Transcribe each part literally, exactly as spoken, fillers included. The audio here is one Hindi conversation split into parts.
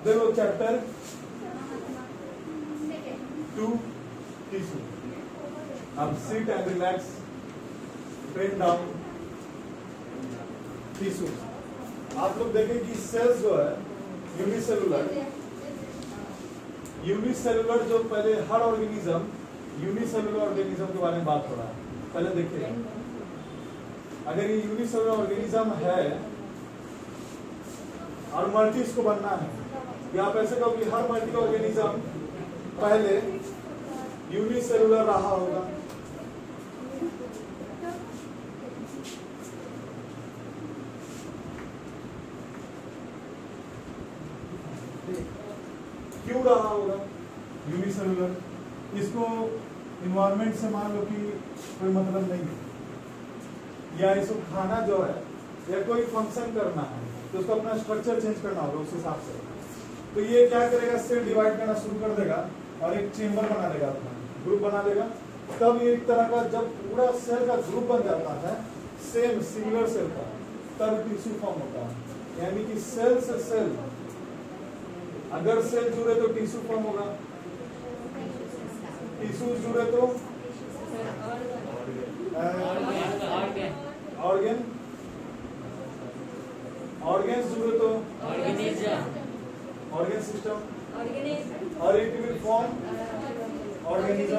देखो चैप्टर टू टिश्यू। अब sit and relax, pen down tissue. आप लोग देखें कि सेल्स जो है यूनिसेलुलर, यूनिसेलुलर जो पहले हर ऑर्गेनिज्म यूनिसेलुलर ऑर्गेनिज्म के बारे में बात हो रहा है। पहले देखिए, अगर ये यूनिसेलुलर ऑर्गेनिज्म है और मल्टी इसको बनना है, या आप ऐसे कहो कि हर मल्टी ऑर्गेनिज्म पहले यूनिसेलुलर रहा होगा। क्यों रहा होगा यूनिसेलुलर? इसको इन्वायरमेंट से मान लो कि कोई मतलब नहीं है, या इसको खाना जो है या कोई फंक्शन करना है तो उसको अपना स्ट्रक्चर चेंज करना होगा उस हिसाब से। तो ये क्या करेगा, सेल डिवाइड करना शुरू कर देगा और एक चेम्बर बना लेगा, अपना ग्रुप बना लेगा। तब ये एक तरह का जब पूरा सेल का ग्रुप बन जाता है सेम सिमिलर सेल का, तब टिश्यू फॉर्म होता है। यानी कि सेल से सेल, अगर सेल जुड़े तो टिश्यू फॉर्म होगा, टिश्यू जुड़े तो ऑर्गन, ऑर्गन्स जुड़े तो ऑर्गन सिस्टम, और इट विल फॉर्म ऑर्गेनिज्म।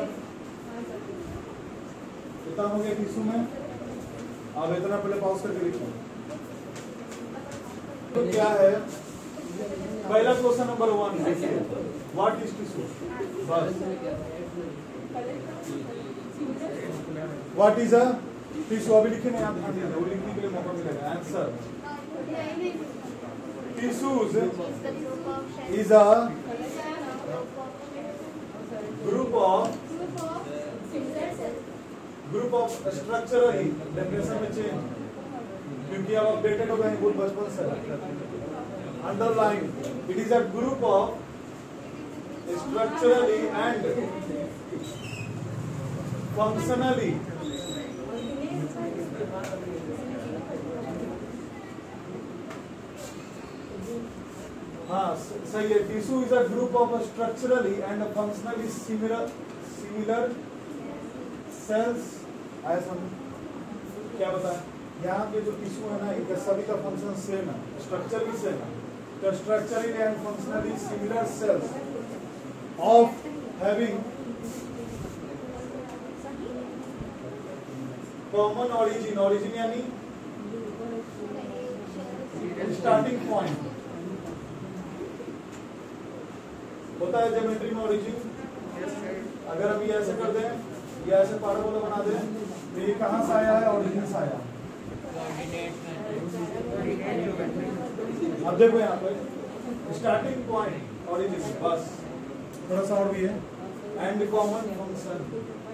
इतना हो गया टिश्यू में। अब इतना पहले पॉज करके लिखो तो क्या है। पहला question number one, what is tissue? बस, व्हाट इज अ टिश्यू? अभी लिखे नहीं, आप ध्यान दीजिए, वो लिखने के लिए मौका मिलेगा। Answer, tissues is a group of group of structural, definition में चेंज, क्योंकि अब अपडेटेड हो गए बहुत बचपन से। Underline, it is a group of structurally and functionally हाँ सही है। Tissue is a group of structurally and functionally similar similar cells. ऐसा क्या बताएं, यहाँ पे जो टिश्यू है ना, इनका सभी का फंक्शन सेम है, स्ट्रक्चर भी सेम है। तो structurally and functionally similar cells of having common origin, origin यानी स्टार्टिंग पॉइंट होता है ज्योमेट्री में ओरिजिन। अगर हम ये ऐसे कर दें या ऐसे पैराबोला बना दें तो ये कहाँ से आया है, ओरिजिन से आया। अब देखो यहाँ पे स्टार्टिंग पॉइंट ओरिजिन, बस थोड़ा सा और भी है। एंड कॉमन फंक्शन,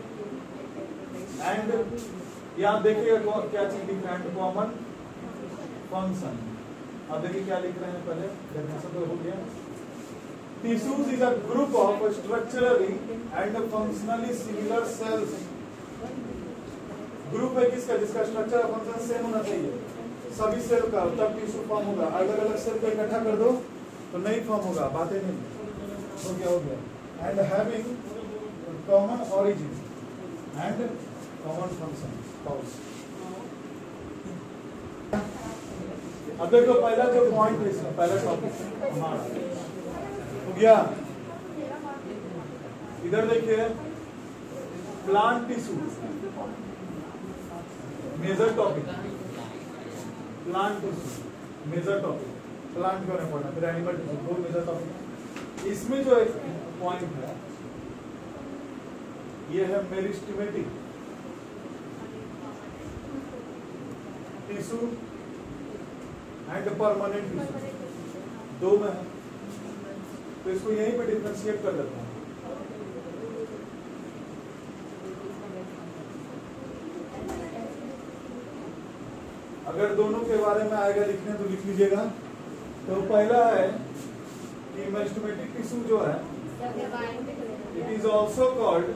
एंड यहाँ देखिएगा क्या चीज लिख रहे हैं, कॉमन फंक्शन। अब देखिए क्या लिख रहे हैं, पहले डेफिनेशन तो हो गया। Tissues is a group of structurally and functionally similar cells. Group है किसका, जिसका स्ट्रक्चर और फंक्शन सेम होना चाहिए सभी सेल का, तब टिश्यू फॉर्म होगा। अलग अलग सेल को इकट्ठा कर दो तो नहीं फॉर्म होगा, बातें नहीं हो गया हो गया। And having common origin and common function. अब देखो पहला जो पॉइंट है इसमें, पहला टॉपिक हमारा हो गया। इधर देखिए, plant tissue major topic, plant tissue major topic, plant क्यों नहीं पढ़ना, फिर एनिमल टिश्यू, दो मेजर टॉपिक। इसमें जो एक पॉइंट है ये है meristematic tissue and permanent tissue, दो में है। तो इसको यहीं पे डिफरेंशिएट कर देता हूं। अगर दोनों के बारे में आएगा लिखने तो लिख लीजिएगा। तो पहला है कि मेरिस्टेमेटिक टिश्यू जो है, it is also called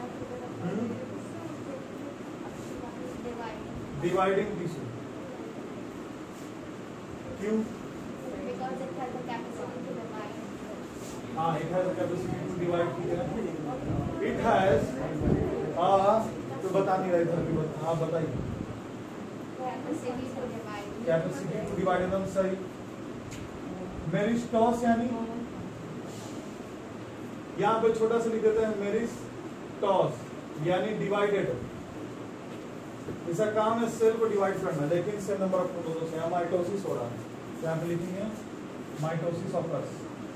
dividing tissue. क्यों? हाँ, it has a capacity to divide, ठीक है। It has a, तो बता नहीं रहा इधर भी बता, हाँ बताइए। कैपेसिटी टू डिवाइड, एकदम सही। मेरिस्टॉस यानी यहाँ पे छोटा सा लिख देते हैं मेरिस्टॉस यानी डिवाइडेड। इसका काम है सेल को डिवाइड करना, लेकिन सेम नंबर ऑफ प्रोटोजोस है। माइटोसिस हो रहा है, यहाँ पे लिखेंगे माइटोसिस ऑकर्स।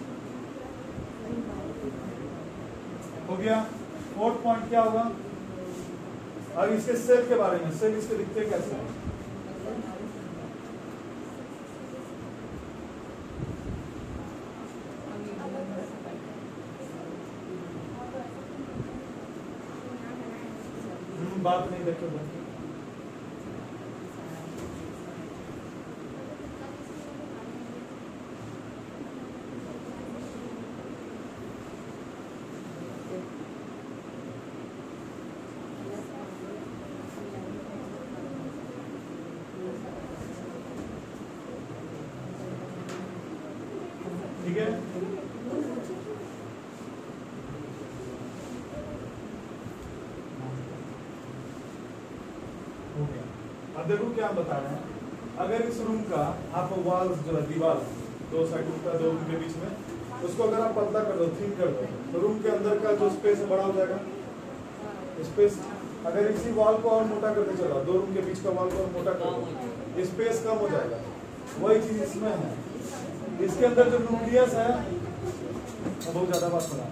हो गया। फोर्थ पॉइंट क्या होगा? अब इसके सेल के बारे में, सेल इसके दिखते कैसे हैं? बात नहीं देखो ठीक है। अब देखो क्या बता रहे हैं। अगर इस रूम का आप वॉल्स जो है दीवार दो साइड का दो रूम के बीच में, उसको अगर आप पतला कर दो, थिन कर दो, तो रूम के अंदर का जो स्पेस बड़ा हो जाएगा। स्पेस अगर इसी वॉल को और मोटा करके चला, दो रूम के बीच का वॉल को और मोटा कर दो, स्पेस कम हो जाएगा। वही चीज इसमें है। इसके अंदर जो न्यूक्लियस है बहुत ज्यादा बात सुना,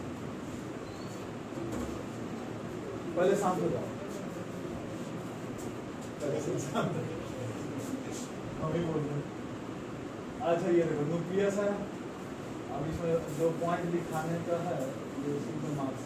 पहले शांत हो जाओ। अभी बोल रहे अच्छा, ये देखो न्यूक्लियस है। अब इसमें जो पॉइंट दिखाने का है ये सिंपल मार्क्स।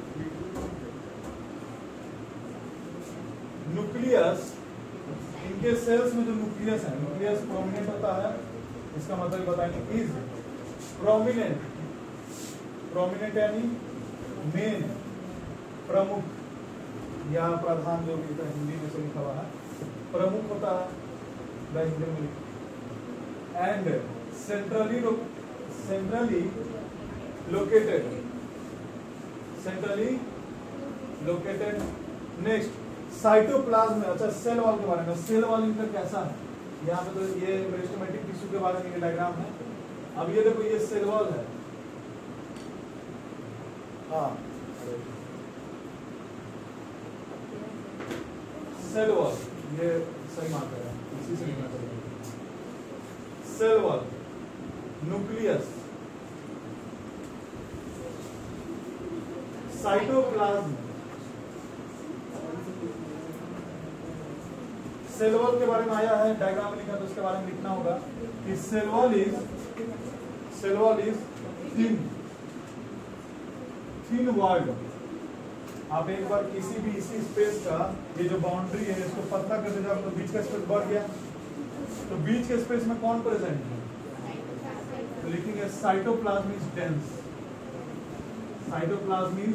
न्यूक्लियस, इनके सेल्स में जो न्यूक्लियस है, न्यूक्लियस प्रोमिनेंट होता है। इसका मतलब बताएंगे इज प्रोमिनेंट। प्रोमिनेंट यानी मेन, प्रमुख या प्रधान, जो भी हिंदी में से लिखा हुआ है, प्रमुख होता है हिंदी में। And centrally centrally located, centrally located. Next cytoplasm. अच्छा, सेल वॉल के बारे में। सेल वॉल इनका कैसा है? यहाँ पे तो ये मेरिस्टेमेटिक टिश्यू के बारे में ये डायग्राम है। अब ये देखो, ये सेल वॉल है। हाँ, सेल वॉल, ये सही मार्कर है, इसी से लिखना चाहिए। Cell wall, nucleus, cytoplasm. Cell wall के बारे में आया है, डायग्राम लिखा तो उसके बारे में लिखना होगा कि cell wall is cell wall is thin thin walled. आप एक बार किसी भी इसी स्पेस का ये जो बाउंड्री है इसको पतला कर देते तो बीच का स्पेस बढ़ गया, तो बीच के स्पेस में कौन प्रेजेंट है? तो लिखेंगे cytoplasm is dense. Cytoplasm is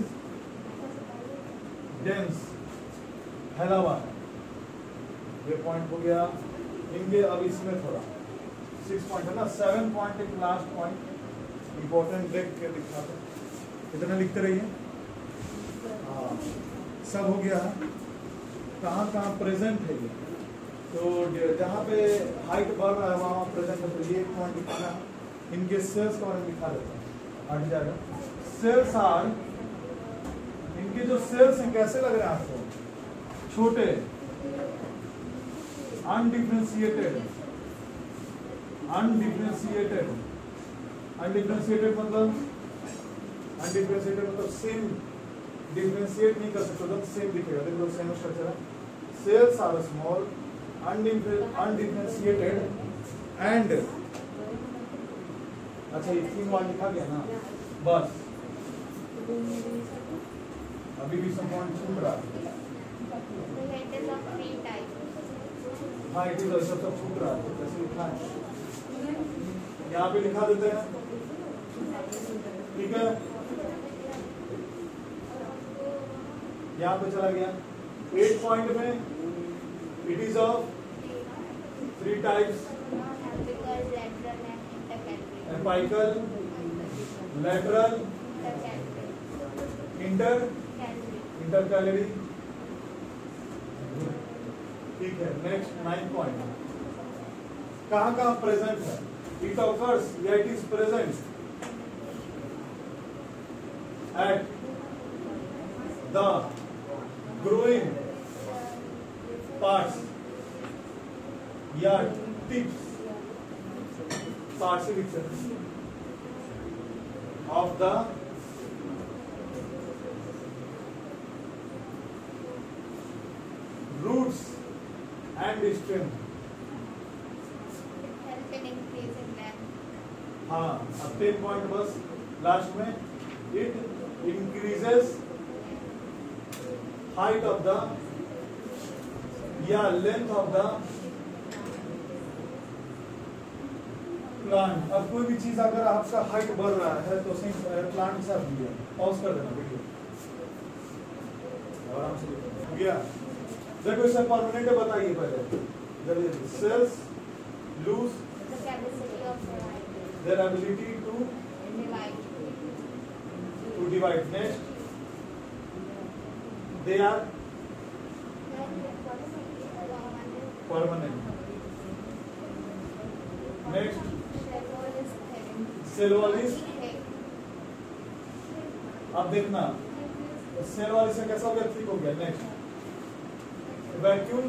dense, फैला हुआ है। ये पॉइंट हो गया इनके। अब इसमें थोड़ा सिक्स पॉइंट है ना, सेवन पॉइंट एक लास्ट पॉइंट इंपॉर्टेंट देख के दिखाते, इतना लिखते रहिए। हाँ, सब हो गया। कहाँ कहाँ प्रेजेंट है ये? तो जहाँ पे हाइट बढ़ रहा है वहाँ प्रेजेंट है। तो ये एक पॉइंट लिखना, इनके सेल्स का बारे में लिखा रहता है, हट जाएगा। सेल्स आर, इनके जो सेल्स हैं कैसे लग रहे हैं आपको? छोटे, अनडिफरेंशिएटेड। अनडिफरेंशिएटेड अनडिफरेंशिएटेड मतलब अनडिफरेंशिएटेड मतलब सेम, डिफरेंशिएट नहीं कर सकते, तो सेम दिखेगा। देखो सेम स्ट्रक्चर है। Cells are small, undifferentiated and, अच्छा ये तीन बार लिखा गया ना, बस अभी भी सब पॉइंट छूट रहा है। हाँ, इट इज सब सब छूट रहा है, कैसे लिखा है यहाँ पे लिखा देते हैं, ठीक है। यहाँ पे चला गया एट पॉइंट में। It is of three types, apical, lateral, inter intercalary, ठीक है। नेक्स्ट नाइन पॉइंट, कहाँ कहाँ प्रेजेंट है? इट ऑकर्स या it is present at the growing parts या tips parts of the roots and stem. help in increasing them. हाँ, अब टेन पॉइंट बस लास्ट में, it increases height of the या length of the plant. अब कोई भी चीज अगर आपका हाइट बढ़ रहा है तो प्लांट के साथ भी है, पॉज कर देना वीडियो, आराम से हो गया। देखो इसे परमानेंट बताइए पहले, जल्दी। Cells lose The capacity of their ability to divide. to divide. Next, they are permanent. Next, cell wall is, अब देखना सेल वाले से कैसा हो गया, ठीक हो गया। Next, vacuole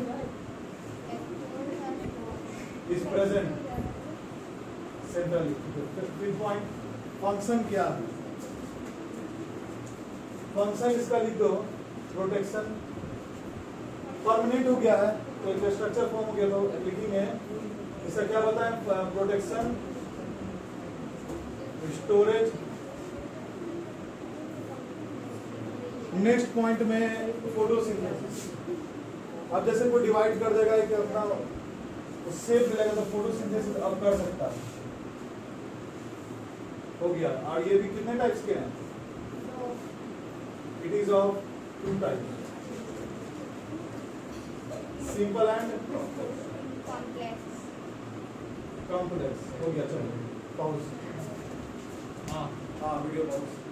is present centrally. Fifth point, function क्या है? फंक्शन इसका लिख दो, प्रोटेक्शन। परमानेंट हो गया है तो एक स्ट्रक्चर फॉर्म हो गया तो लिखेंगे इसका क्या बताएं? Protection, storage. नेक्स्ट पॉइंट में फोटोसिंथेसिस। अब जैसे कोई डिवाइड कर देगा कि अपना शेप मिलेगा तो फोटोसिंथेसिस अब कर सकता है, हो गया। और ये भी कितने टाइप्स के हैं? It is of two types, simple and complex. Complex. हो गया, चलो पॉज। हाँ हाँ वीडियो पॉज।